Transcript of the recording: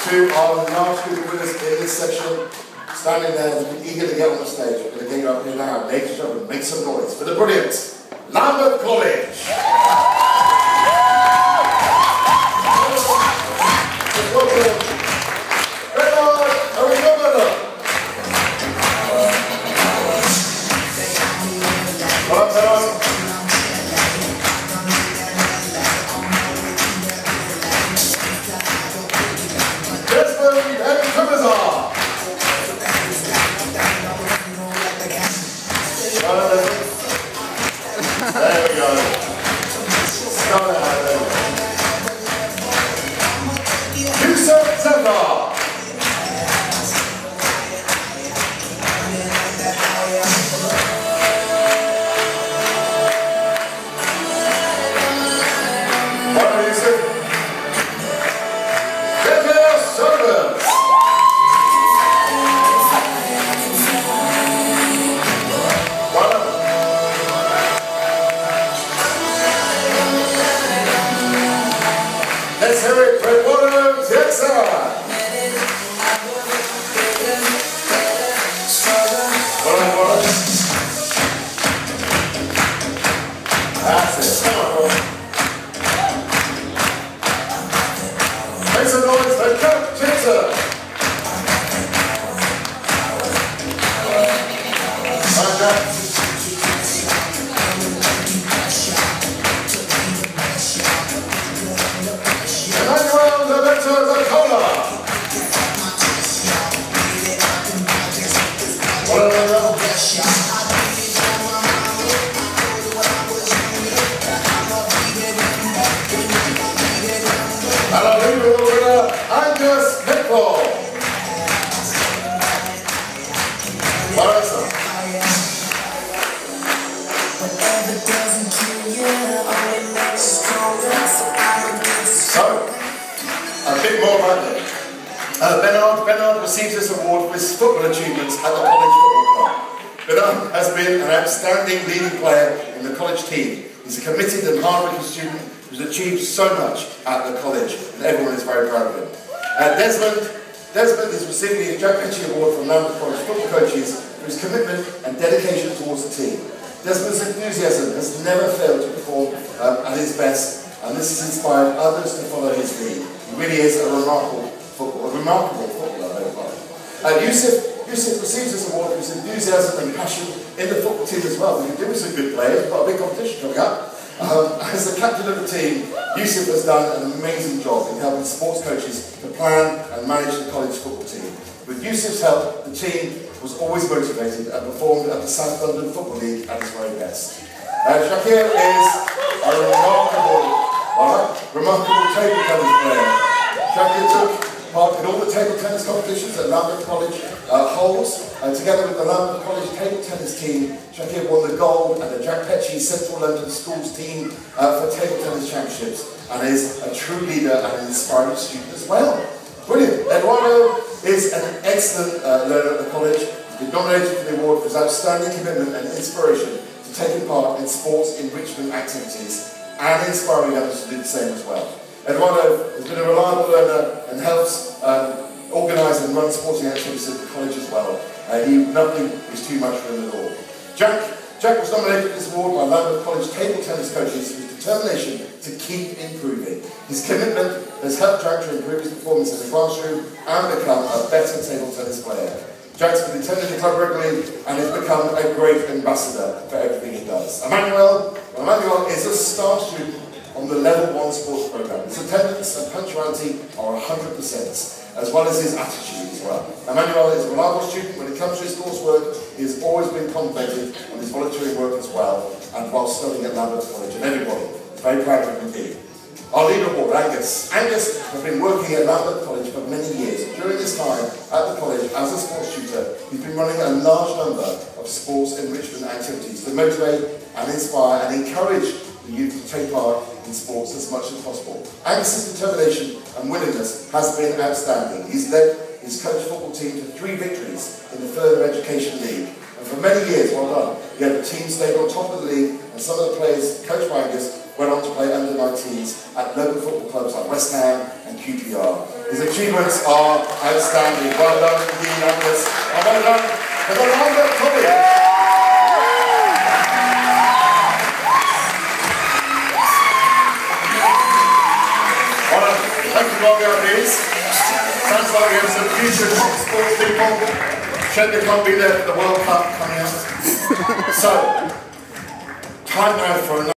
to our large group of winners in this section, standing there eager to get on the stage. We're going to get you up here now, ladies and gentlemen, make some noise for the brilliant Lambeth College. There we go. Start it out there. Let's hear it for Waterloo, Texas. That's it. Come on, bro. Make some noise for Jack Petchey. Hi, Jack. Bernard receives this award for his football achievements at the College Football Club. Bernard has been an outstanding leading player in the college team. He's a committed and hard-working student who's achieved so much at the college, and everyone is very proud of him. Desmond is receiving the Jack Petchey Award from Lambeth College football coaches for his commitment and dedication towards the team. Desmond's enthusiasm has never failed to perform at his best, and this has inspired others to follow his lead. He really is a remarkable footballer. Yusuf receives this award for his enthusiasm and passion in the football team as well. He was a good player. He's got a big competition coming up. As the captain of the team, Yusuf has done an amazing job in helping sports coaches to plan and manage the college football team. With Yusuf's help, the team was always motivated and performed at the South London Football League at its very best. Shakir is a remarkable table tennis player. Shakir took part in all the table tennis competitions that Lambeth College holds. Together with the Lambeth College table tennis team, Shakir won the gold at the Jack Petchey Central London Schools team for table tennis championships, and is a true leader and an inspiring student as well. Brilliant. Eduardo is an excellent learner at the college. He's been nominated for the award for his outstanding commitment and inspiration to taking part in sports enrichment activities and inspiring others to do the same as well. Eduardo has been a reliable learner and helps organise and run sporting activities at the college as well. Nothing is too much for him at all. Jack was nominated for this award by Lambeth College table tennis coaches for his determination to keep improving. His commitment has helped Jack to improve his performance in the classroom and become a better table tennis player. Jack's been attending the club regularly and has become a great ambassador for everything he does. Emmanuel is a star student on the Level 1 sports programme. His attendance and punctuality are 100%, as well as his attitude as well. Emmanuel is a reliable student when it comes to his coursework. He has always been complimented on his volunteering work as well, and while studying at Lambeth College, and everybody is very proud of him indeed. Our leader award, Angus. Angus has been working at Lambeth College for many years. During his time at the college as a sports tutor, he's been running a large number of sports enrichment activities to motivate and inspire and encourage the youth to take part in sports as much as possible. Angus's determination and willingness has been outstanding. He's led his coach football team to 3 victories in the Further Education League. And for many years, well done, he had the team stayed on top of the league, and some of the players coached by Angus went on to play under-19s at local football clubs like West Ham and QPR. His achievements are outstanding. Well done indeed on this. And well done to the Lambeth College. Thank you, Roger, please. Sounds like we have some future top sports people. Shouldn't they can't be there for the World Cup coming up? So, time now for another.